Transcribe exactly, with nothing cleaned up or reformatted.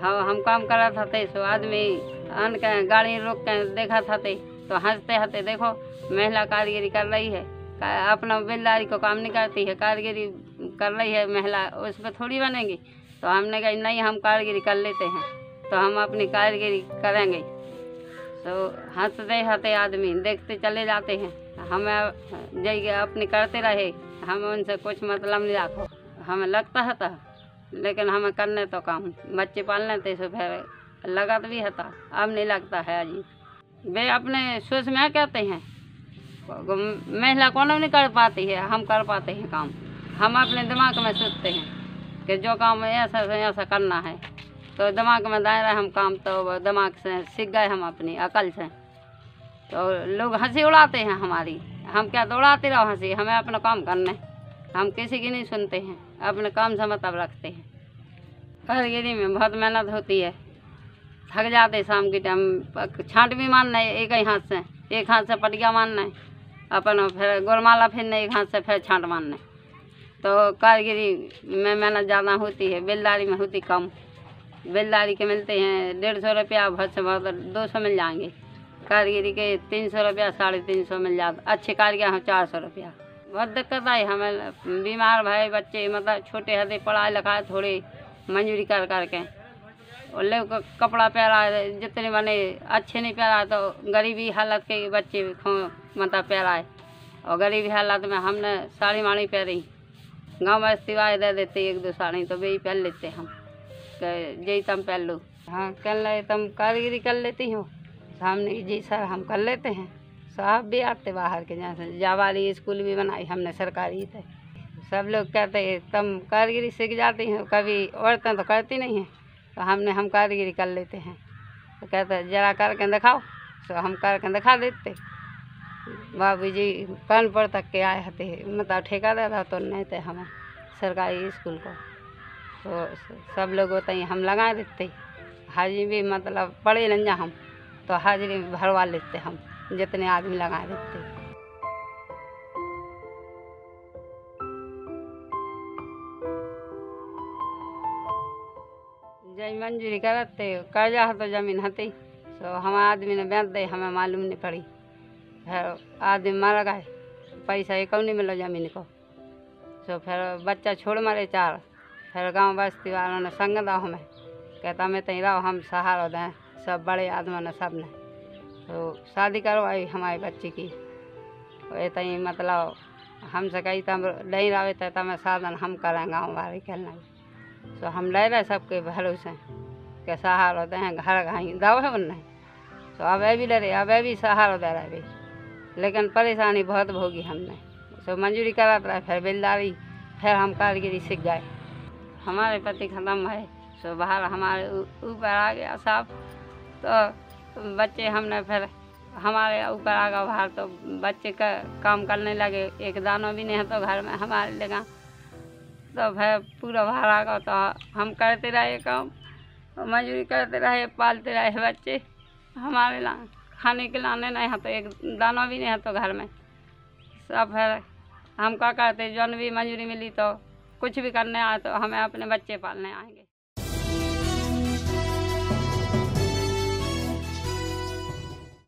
हाँ हम काम करा था थे सो आदमी अन के गाड़ी रोक के देखा था थे तो हंसते हंसते देखो महिला कारीगरी कर रही है, अपना बेलदारी को काम नहीं करती है, कारीगरी कर रही है महिला, उस पर थोड़ी बनेगी। तो हमने कहा नहीं हम कारीगरी कर लेते हैं तो हम अपनी कारीगरी करेंगे। तो हंसते हंसते आदमी देखते चले जाते हैं। हमें जैसे अपनी करते रहे, हमें उनसे कुछ मतलब नहीं रखो। हमें लगता है था लेकिन हमें करने तो काम बच्चे पालने थे सो फिर लगा भी है था, अब नहीं लगता है। अजी वे अपने सोच में कहते हैं महिला कौन नहीं कर पाती है, हम कर पाते हैं काम। हम अपने दिमाग में सोचते हैं कि जो काम ऐसा से ऐसा करना है तो दिमाग में दायरा हम काम तो दिमाग से सीख गए हम अपनी अकल से। तो लोग हंसी उड़ाते हैं हमारी, हम क्या तो उड़ाते रहो हंसी, हमें अपना काम करना है, हम किसी की नहीं सुनते हैं, अपने काम से मतलब रखते हैं। कारीगरी में बहुत मेहनत होती है, थक जाते शाम के टाइम। छांट भी मारना है एक ही हाथ से, एक हाथ से पटिया मारना है अपन, फिर गोरमाला फिरना एक हाथ से, फिर छांट मारना है। तो कारीगरी में मेहनत ज़्यादा होती है, बेलदारी में होती कम। बेलदारी के मिलते हैं डेढ़ सौ रुपया, बहुत से बहुत दो सौ मिल जाएंगे। कारीगरी के तीन सौ रुपया साढ़े तीन सौ मिल जाता, अच्छे कारीगर हैं चार सौ रुपया। बहुत दिक्कत आई हमें, बीमार भाई बच्चे मतलब छोटे हदे पढ़ाई लिखाए थोड़ी मंजूरी कर करके, और लोग कपड़ा पहरा जितने बने अच्छे नहीं पहरा तो गरीबी हालत के बच्चे मतलब पहराए, और गरीबी हालत में हमने साड़ी माड़ी पहरी, गाँव में सिवाय दे देते एक दो साड़ी तो वे ही पहन लेते हम, जी तुम पहन लो। हाँ कर ले, तुम कारीगरी कर लेती हो? सामने जी सर हम कर लेते हैं। साहब भी आते बाहर के, जहाँ से जावाली स्कूल भी बनाई हमने सरकारी थे। सब लोग कहते हैं तुम कारीगरी सीख जाती हो, कभी औरतें तो करती नहीं हैं, तो हमने हम कारीगरी कर लेते हैं। तो कहते जरा करके दिखाओ, तो हम करके दिखा देते। बाबू जी कानपुर तक के आए थे, मतलब ठेका देता तो नहीं थे हमें सरकारी स्कूल को, तो सब लोग होते ही हम लगा देते। हाजिरी भी मतलब पढ़े नहीं हम तो हाजिरी भरवा लेते हम, जितने आदमी लगा देते। जब मंजूरी करते कर्जा है तो जमीन हती, तो हम आदमी ने बेच दे, हमें मालूम नहीं पड़ी। फिर आदमी मर गए, पैसा एक नहीं मिला जमीन को, तो फिर बच्चा छोड़ मारे चार। फिर गांव बस्ती वालों ने संग दो हमें, कहता मैं तही रहो हम सहारा दें, सब बड़े आदमियों ने सब ने तो शादी करवाई हमारे बच्ची की। तो ही मतलब हमसे कही तम नहीं रहे थे तब साधन हम करें गाँव वाले खेलना, तो हम ले रहे सबके भरोसे के सहारा दें, घर घाई दो है उनने, तो अब भी ले रहे, अब भी सहारा दे रहे, लेकिन परेशानी बहुत भोगी हमने। तो मंजूरी कराते रहे, फिर बेलदारी, फिर हम कारीगरी सीख गए। हमारे पति ख़त्म है, तो बाहर हमारे ऊपर आ गया साहब, तो बच्चे हमने फिर हमारे ऊपर आ गया बाहर, तो बच्चे का काम करने लगे, एक दाना भी नहीं है तो घर में हमारे लगा, तो फिर पूरा बाहर आ गया। तो हम करते रहे काम, मजदूरी करते रहे, पालते रहे बच्चे, हमारे ला खाने के लाने नहीं है तो एक दाना भी नहीं है तो घर में सब। फिर हम क्या करते, जौन भी मजदूरी मिली तो कुछ भी करने आए तो हमें अपने बच्चे पालने आएंगे।